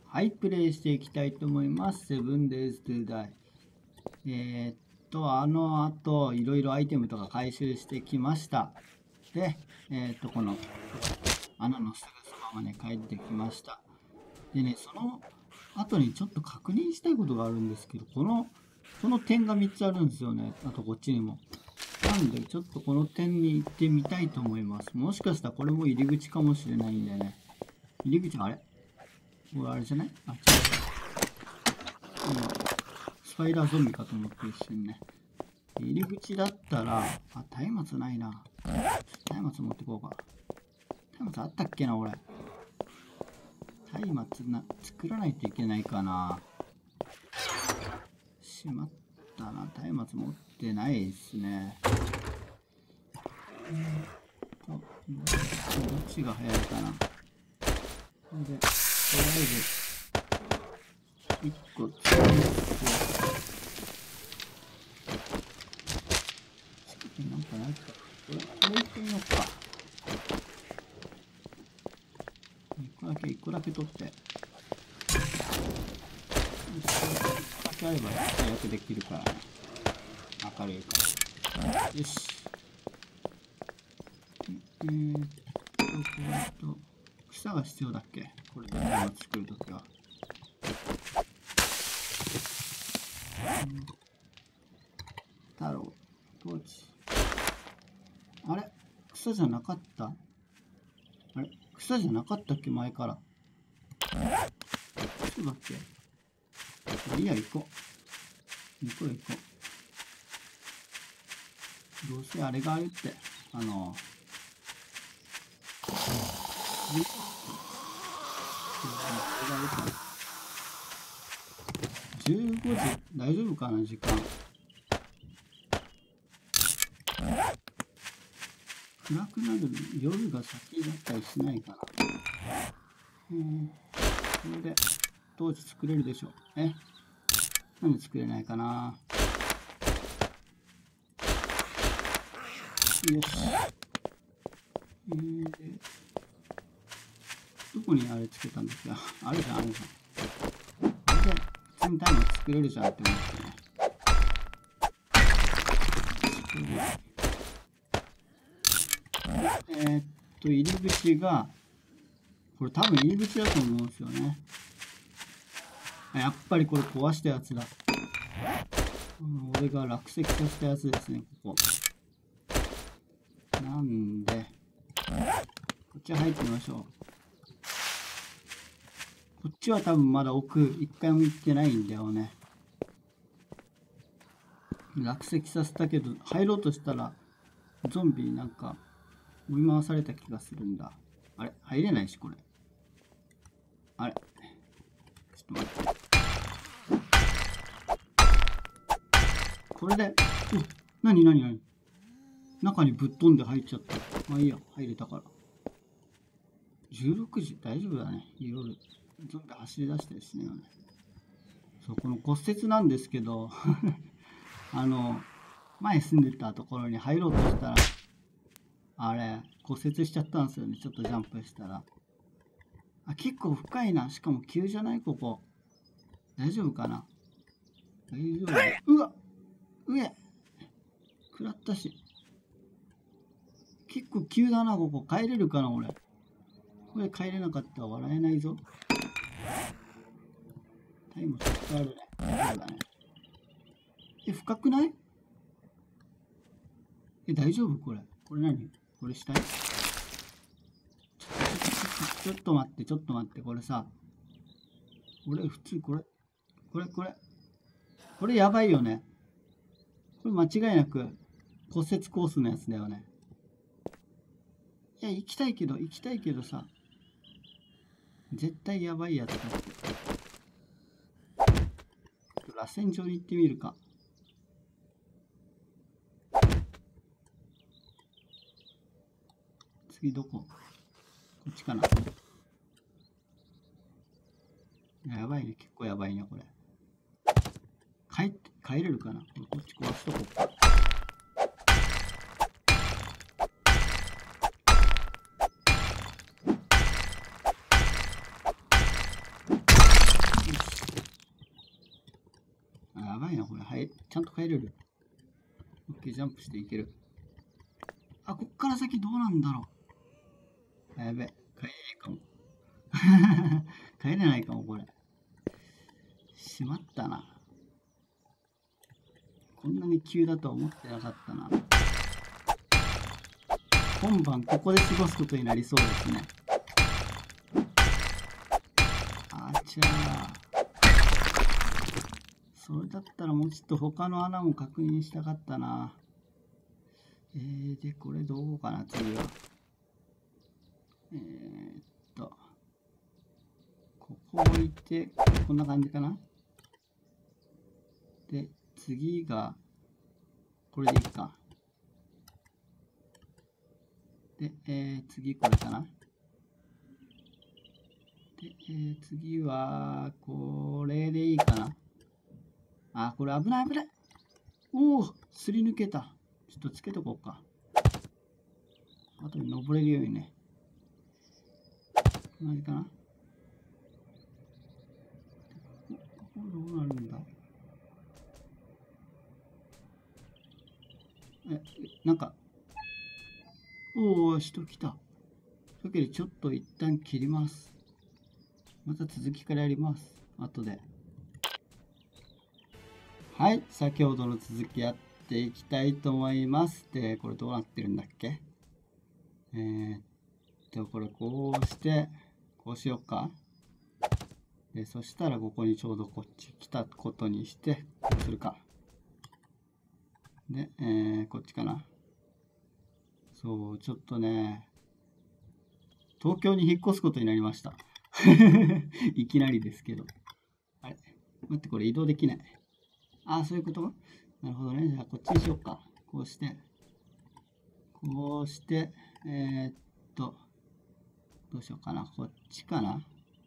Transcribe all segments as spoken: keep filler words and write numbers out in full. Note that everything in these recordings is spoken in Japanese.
はい、プレイしていきたいと思います。セブンデイズトゥダイ。えー、っと、あの後、いろいろアイテムとか回収してきました。で、えー、っと、この穴のすぐそばまで帰ってきました。でね、その後にちょっと確認したいことがあるんですけど、この、この点がみっつあるんですよね。あとこっちにも。なんで、ちょっとこの点に行ってみたいと思います。もしかしたらこれも入り口かもしれないんでね。入り口、あれこれあれじゃない？あ、違う。今、スパイダーゾンビかと思って一瞬ね。入り口だったら、あ、松明ないな。松明持ってこうか。松明あったっけな、俺。松明な、作らないといけないかな。しまったな。松明持ってないですね。と、どっちが早いかな。で、とりあえず、いっこ作って、なんかないか。これ、これいってみようか。いっこだけ、いっこだけ取って。いっこだけあれば早くできるからね。明るいから。よし。えーっと、これと、草が必要だっけ？これで作るときは。太郎、トーチ。あれ？草じゃなかった？あれ？草じゃなかったっけ？前から。そうだっけ？いいや、行こう。行こう行こう。どうせあれがあるって。あの、じゅうごじ、大丈夫かな、時間。暗くなる夜が先だったりしないかな。えー、これで、トーチ作れるでしょう。え？なんで作れないかな。よし。えー、で、どこにあれつけたんですか？あるじゃん、あるじゃん。これで、普通にタイム作れるじゃんって思ってね。えー、っと、入り口が、これ多分入り口だと思うんですよね。やっぱりこれ壊したやつだ。うん、俺が落石させたやつですね、ここ。なんで、こっち入ってみましょう。こっちは多分まだ奥、一回も行ってないんだよね。落石させたけど、入ろうとしたら、ゾンビになんか、追い回された気がするんだ。あれ？入れないし、これ。あれ？ちょっと待って。これで、お、なになになに？中にぶっ飛んで入っちゃった。まあいいや、入れたから。じゅうろくじ、大丈夫だね。夜、ゾンビ走り出してですね。そう、この骨折なんですけど、あの、前住んでたところに入ろうとしたら、あれ、骨折しちゃったんですよね。ちょっとジャンプしたら。あ、結構深いな。しかも急じゃない？ここ。大丈夫かな？大丈夫？うわ！上！食らったし。結構急だな、ここ。帰れるかな、俺。これ帰れなかったら笑えないぞ。タイムちょっとあるね。そうだね。え、深くない？え、大丈夫？これ。これ何？これしたい？ちょっと、ちょっと待って、ちょっと待って、これさ。俺、普通、これ。これ、これ。これやばいよね。これ間違いなく骨折コースのやつだよね。いや、行きたいけど、行きたいけどさ。絶対やばいやつだって。螺旋状に行ってみるか。次どこ？こっちかな。やばいね。結構やばいね、これ。帰って、帰れるかな？こっち壊すとこ。 変え、ちゃんと変えれる。オッケー、ジャンプしていける。あ、こっから先どうなんだろう。やべえ、変えれないかも。変えれないかも、これ。しまったな。こんなに急だとは思ってなかったな。今晩ここで過ごすことになりそうですね。あちゃー。それだったらもうちょっと他の穴も確認したかったな。えー、で、これどうかな、次は。えー、っと、ここ置いて、こんな感じかな。で、次が、これでいいか。で、えー、次これかな。で、えー、次は、これでいいかな。あ、これ危ない危ない。おお、すり抜けた。ちょっとつけとこうか。あとに登れるようにね。同じかな。ここどうなるんだ。え、なんか、おお、人来た。というわけで、ちょっと一旦切ります。また続きからやります。後で。はい、先ほどの続きやっていきたいと思います。で、これどうなってるんだっけ。えー、っと、これこうして、こうしようか。で、そしたらここにちょうどこっち来たことにして、こうするか。で、えー、こっちかな。そう、ちょっとね、東京に引っ越すことになりました。いきなりですけど。あれ待って、これ移動できない。ああ、そういうこと。なるほどね。じゃあ、こっちにしようか。こうして。こうして、えー、っと、どうしようかな。こっちかな。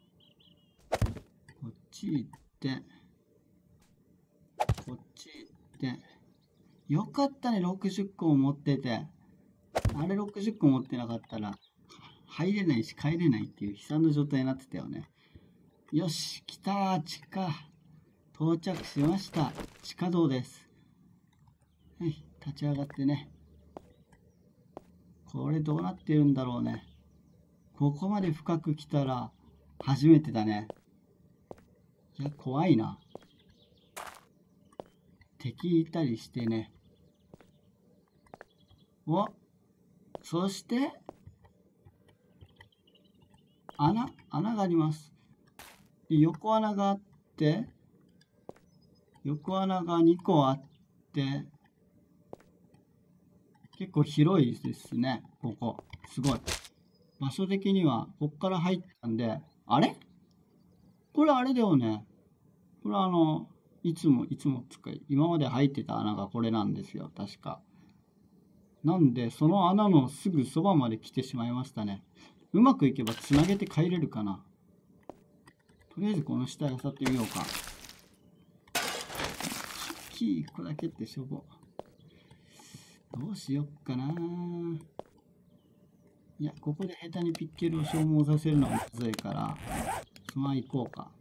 こっち行って、こっち行って。よかったね、ろくじゅっこも持ってて。あれろくじゅっこ持ってなかったら、入れないし帰れないっていう悲惨な状態になってたよね。よし、来たー、地下。到着しました。地下道です。はい、立ち上がってね。これどうなってるんだろうね。ここまで深く来たら初めてだね。いや、怖いな。敵いたりしてね。お、そして、穴、穴があります。横穴があって、横穴がにこあって、結構広いですね、ここ。すごい。場所的には、こっから入ったんで、あれこれあれだよね。これあの、いつも、いつも使い、今まで入ってた穴がこれなんですよ、確か。なんで、その穴のすぐそばまで来てしまいましたね。うまくいけばつなげて帰れるかな。とりあえずこの下漁ってみようか。キーいっこだけってしょぼ。どうしよっかな。いや、ここで下手にピッケルを消耗させるのはまずいから、そのまま行こうか。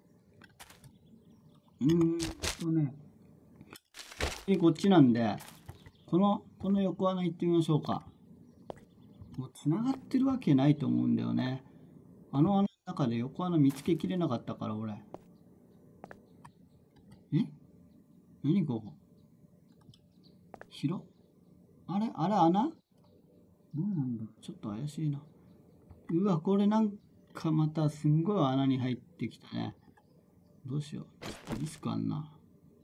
うーんとね、次こっちなんで、この、この横穴行ってみましょうか。もう繋がってるわけないと思うんだよね。あの穴の中で横穴見つけきれなかったから、俺。え何ここ広あれあれ穴どうなんだちょっと怪しいな。うわ、これなんかまたすんごい穴に入ってきたね。どうしよう。ちょっとリスクあんな。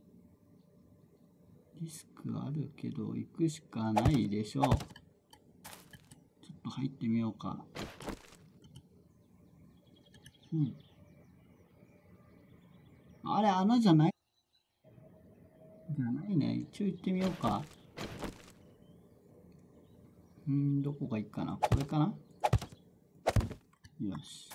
リスクあるけど、行くしかないでしょう。ちょっと入ってみようか。うん。あれ、穴じゃないじゃないね。一応行ってみようか。うん、どこがいいかな。これかな。よし。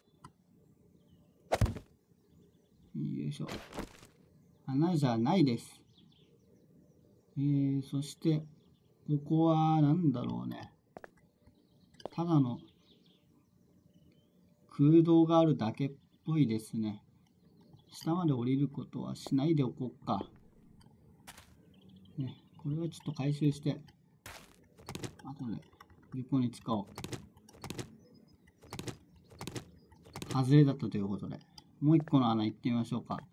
よいしょ。穴じゃないです。えー、そして、ここは何だろうね。ただの空洞があるだけっぽいですね。下まで降りることはしないでおこうか。 これはちょっと回収して、後で有効に使おう。外れだったということで、もう一個の穴行ってみましょうか。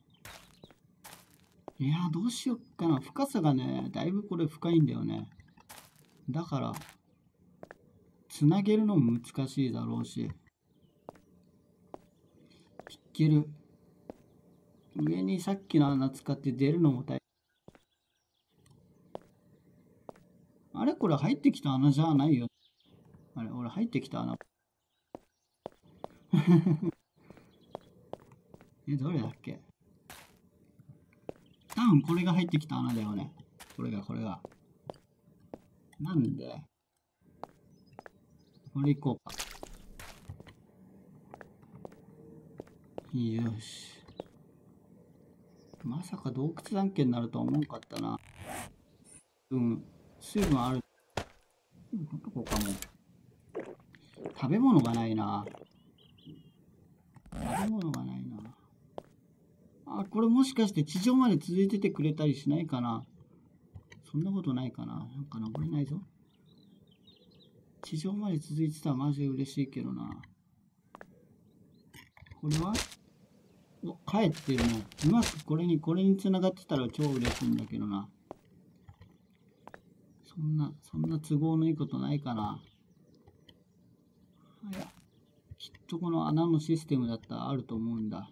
いやー、どうしよっかな。深さがね、だいぶこれ深いんだよね。だから、つなげるのも難しいだろうし。いける。上にさっきの穴使って出るのも大変。あれこれ入ってきた穴じゃないよ。あれ俺入ってきた穴。え、どれだっけ。多分これが入ってきた穴だよね。これがこれが。なんでこれ行こうか。よし。まさか洞窟探検になるとは思わんかったな。うん。水分ある。どこかも。食べ物がないな。食べ物がないな。あ、これもしかして地上まで続いててくれたりしないかな。そんなことないかな。なんか登れないぞ。地上まで続いてたらマジで嬉しいけどな。これはお、帰ってるね。うまくこれに、これに繋がってたら超嬉しいんだけどな。そんな、そんな都合のいいことないかな。いや、きっとこの穴のシステムだったらあると思うんだ。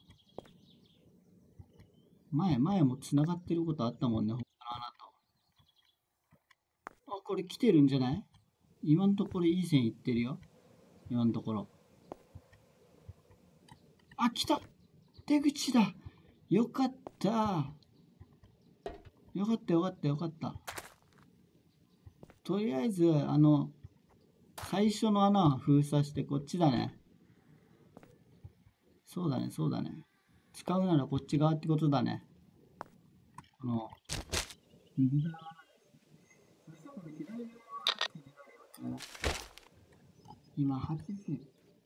前、前も繋がってることあったもんね、他の穴と。あ、これ来てるんじゃない？今のところいい線いってるよ。今のところ。あ、来た！出口だ！よかった。よかったよかったよかった。とりあえず、あの、最初の穴は封鎖してこっちだね。そうだね、そうだね。使うならこっち側ってことだね。この、今はちじ。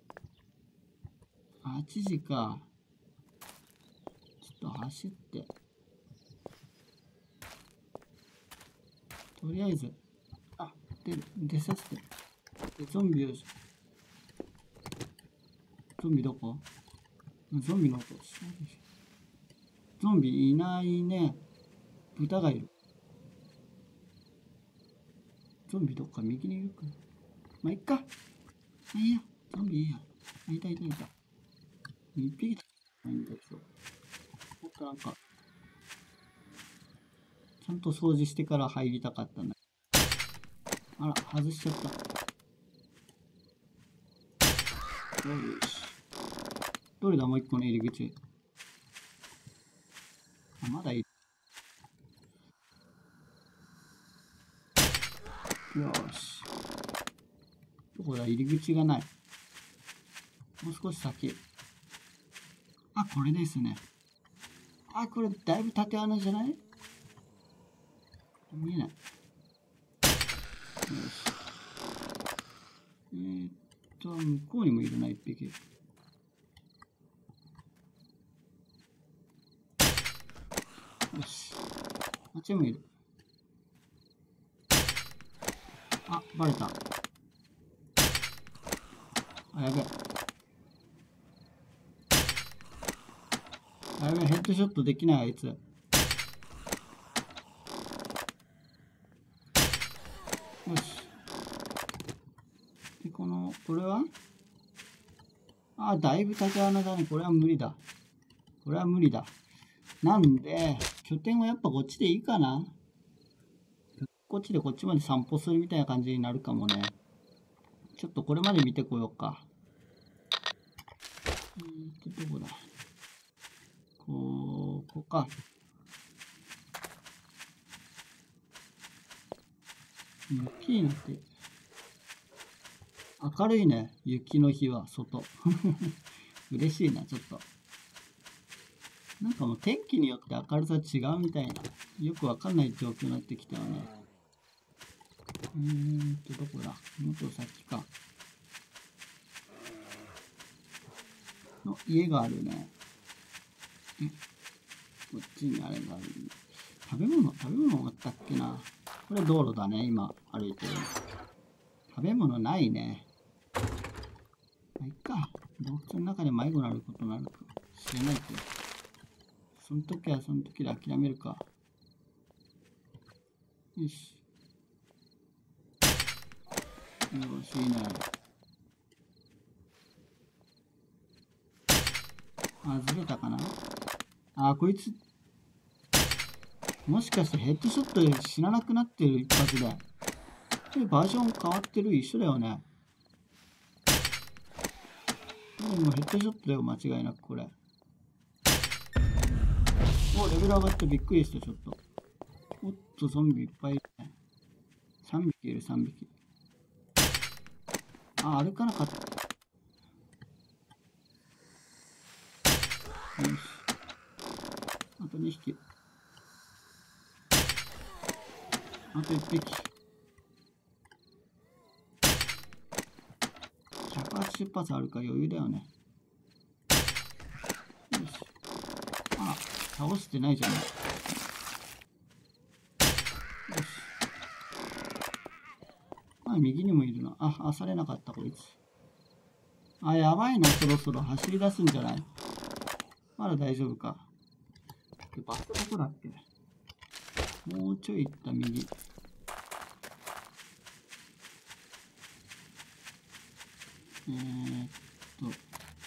はちじか。ちょっと走って。とりあえず、あ、で、出させて。で、ゾンビを、ゾンビどこ？ゾンビの音。ゾンビいないね。豚がいる。ゾンビどっか右にいるかな。まあ、いっか。まあ、いいや。ゾンビいいや。あ、いたいたいた。一匹だ。ないんだけど。もっとなんか、ちゃんと掃除してから入りたかったんだ。あら、外しちゃった。よし。どれだ、もう一個の入り口。あ、まだいる。よし。どこだ、入り口がない。もう少し先。あ、これですね。あ、これだいぶ縦穴じゃない？見えない。よし。えー、っと、向こうにもいるな、一匹。よし。あっちにもいる。あ、バレた。あ、やべえ。あ、やべえ、ヘッドショットできない、あいつ。よし。で、この、これはあ、だいぶ縦穴だね。これは無理だ。これは無理だ。なんで、拠点はやっぱこっちでいいかな。こっちでこっちまで散歩するみたいな感じになるかもね。ちょっとこれまで見てこようか。えーと、どこだ。ここか。雪になって。明るいね。雪の日は外。嬉しいな、ちょっと。なんかもう天気によって明るさ違うみたいな。よくわかんない状況になってきたよね。うーんと、どこだ？もっと先か。の家があるね。え、こっちにあれがある。 食べ物、食べ物あったっけな。これ道路だね、今歩いてる。食べ物ないね。まあ、いっか。洞窟の中で迷子になることになるかもしれないけど。その時はその時で諦めるか。よし。よし、いいね。あ、ずれたかな。あ、こいつ、もしかしてヘッドショットで死ななくなってる一発で。これバージョン変わってる？一緒だよね。でもヘッドショットだよ、間違いなくこれ。お、レベル上がってびっくりした、ちょっと。おっと、ゾンビいっぱいいるね。さんびきいる、さんびき。あ、歩かなかった。よし。あとにひき。あといっぴき。ひゃくはちじゅっぱつあるから余裕だよね。よし。あ、倒してないじゃない。よし。あ、右にもいるな。あ、あされなかった、こいつ。あ、やばいな、そろそろ走り出すんじゃない？まだ大丈夫か。バスどこだっけ？もうちょい行った右。えー、っと、こ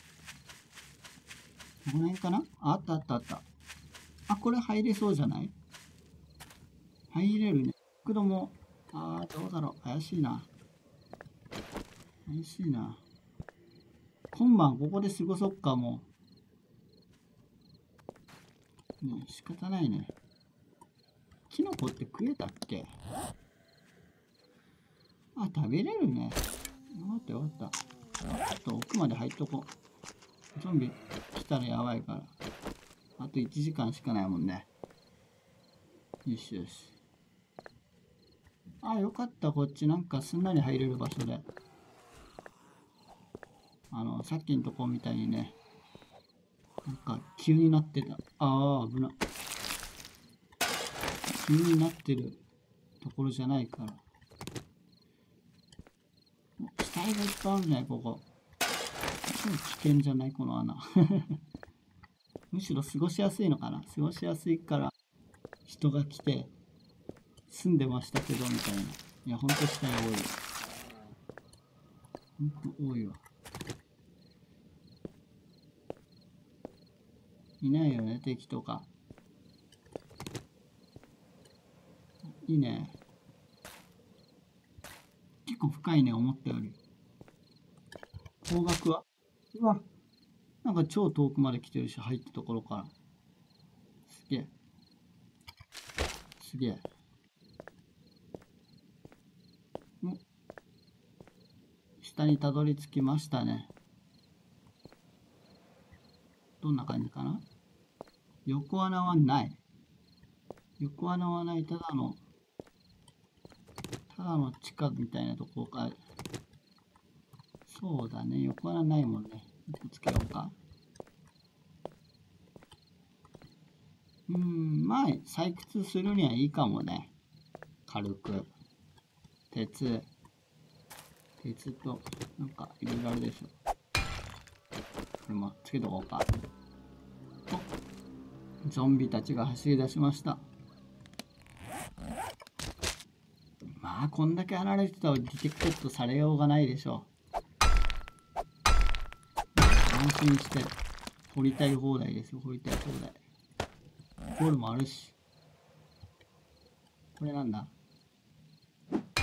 の辺かなあ、あったあったあった。あ、これ入れそうじゃない？入れるね。国土も、あー、どうだろう。怪しいな。怪しいな。今晩ここで過ごそっか、もう。ね、仕方ないね。キノコって食えたっけ？あ、食べれるね。よかったよかった。ちょっと奥まで入っとこう。ゾンビ来たらやばいから。あといちじかんしかないもんね。よしよし。あ、よかった。こっちなんかすんなり入れる場所で。あの、さっきのとこみたいにね。なんか急になってた。ああ、危な。急になってるところじゃないから。死体がいっぱいあるね、ここ。超危険じゃないこの穴。むしろ過ごしやすいのかな。過ごしやすいから人が来て住んでましたけどみたいな。いや、ほんと死体多い。ほんと多いわ。いないよね、敵とか。いいね。結構深いね、思ったより。方角はうわ、なんか超遠くまで来てるし、入ったところから。すげえ。すげえ。お、下にたどり着きましたね。どんな感じかな。横穴はない。横穴はない。ただの、ただの地下みたいなとこか。そうだね。横穴ないもんね。つけようか。うーん、まあ、採掘するにはいいかもね。軽く。鉄。鉄と、なんか、いろいろあるでしょ。これもつけとこうか。お、ゾンビたちが走り出しました。まあ、こんだけ離れてたらディテクテッドされようがないでしょう。安心して掘りたい放題ですよ、掘りたい放題。ゴールもあるし。これなんだ？いいね。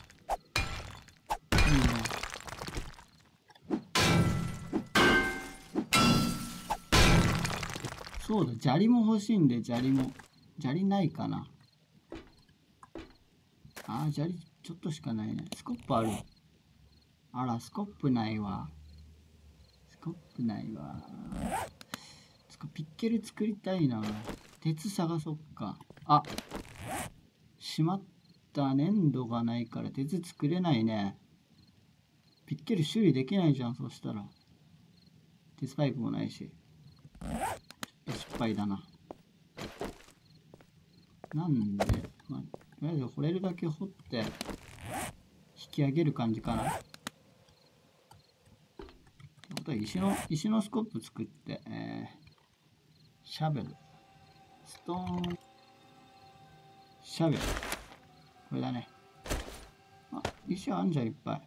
そうだ、砂利も欲しいんで、砂利も。砂利ないかな。あー、砂利ちょっとしかないね。スコップある。あら、スコップないわ。スコップないわ。つかピッケル作りたいな。鉄探そっか。あ、しまった。粘土がないから鉄作れないね。ピッケル修理できないじゃん、そしたら。鉄パイプもないし。ちょっと失敗だな。 なんで、まあ、とりあえず掘れるだけ掘って引き上げる感じかな。ってことは石の石のスコップ作って、えー、シャベル、ストーンシャベル、これだね。あ、石あんじゃんいっぱい。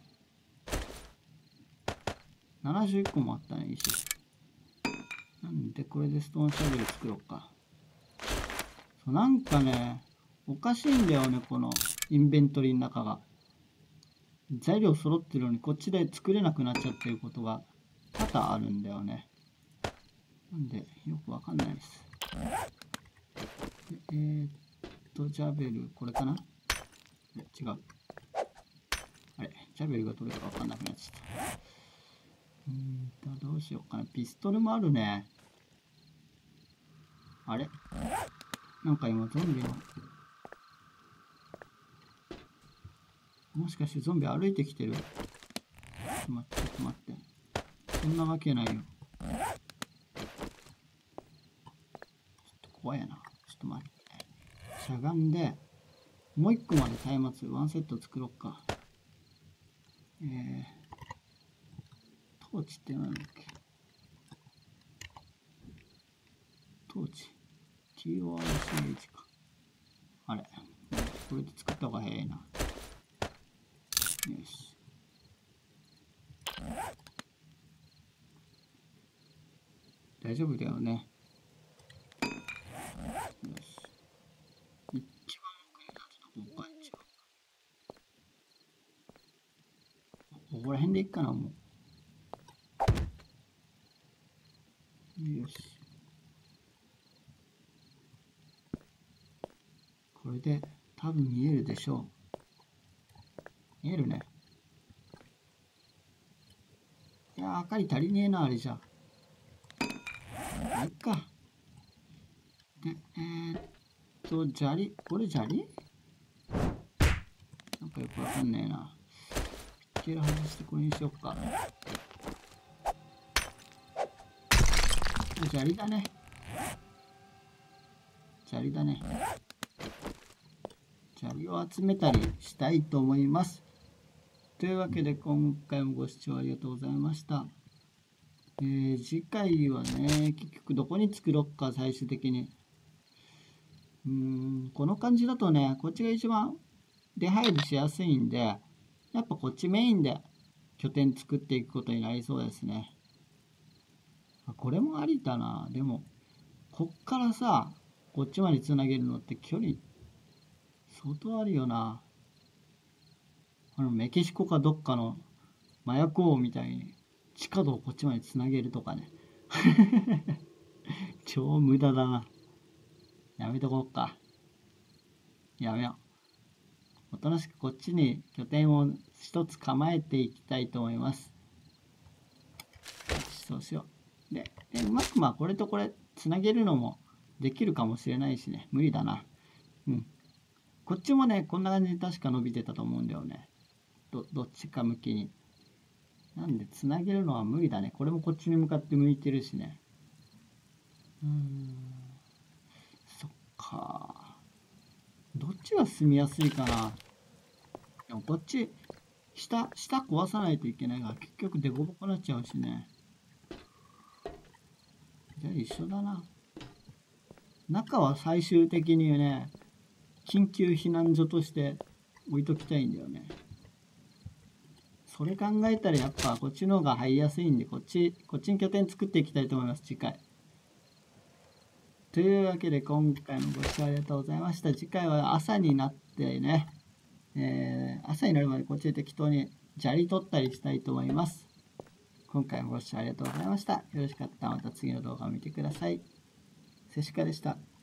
ななじゅういっこもあったね、石。なんでこれでストーンシャベル作ろうか。そう、なんかね、おかしいんだよね、このインベントリーの中が。材料揃ってるのにこっちで作れなくなっちゃってることが多々あるんだよね。なんでよくわかんないです。でえー、っと、ジャベル、これかな？え、違う。あれ、ジャベルがどれかわかんなくなっちゃった。うーんと、どうしようかな。ピストルもあるね。あれ？なんか今ゾンビの、もしかしてゾンビ歩いてきてる？ちょっと待って、ちょっと待って。そんなわけないよ。ちょっと怖いな。ちょっと待って。しゃがんで、もう一個まで松明、ワンセット作ろうか。えー、トーチって何だっけ？トーチ。ティーオーアールシーエイチ か。あれ。これで作った方が早いな。よし。大丈夫だよね。よし。一番奥に立つとこか、一番。ここら辺でいっかな、もう。よし。これで多分見えるでしょう。見えるね。いやー、明かり足りねえな、あれじゃ。あいっか。で、えー、っと、砂利、これ砂利？なんかよくわかんねえな。ピッケル外してこれにしよっか。砂利だね。砂利だね。砂利を集めたりしたいと思います。というわけで今回もご視聴ありがとうございました。えー、次回はね、結局どこに作ろっか、最終的に。うーん、この感じだとね、こっちが一番出入りしやすいんで、やっぱこっちメインで拠点作っていくことになりそうですね。これもありだな。でも、こっからさ、こっちまでつなげるのって距離、相当あるよな。あの、メキシコかどっかの麻薬王みたいに地下道をこっちまでつなげるとかね。超無駄だな。やめとこうか。やめよう。おとなしくこっちに拠点を一つ構えていきたいと思います。そうしよう。で、でうまくまあこれとこれつなげるのもできるかもしれないしね。無理だな。うん。こっちもね、こんな感じに確か伸びてたと思うんだよね。ど、どっちか向きに。なんでつなげるのは無理だね。これもこっちに向かって向いてるしね。うーん。そっか。どっちが住みやすいかな。でもこっち、下、下壊さないといけないから結局デコボコになっちゃうしね。じゃあ一緒だな。中は最終的にね、緊急避難所として置いときたいんだよね。それ考えたらやっぱこっちの方が入りやすいんで、こっち、こっちに拠点作っていきたいと思います、次回。というわけで今回もご視聴ありがとうございました。次回は朝になってね、えー、朝になるまでこっちで適当に砂利取ったりしたいと思います。今回もご視聴ありがとうございました。よろしかったらまた次の動画を見てください。セシカでした。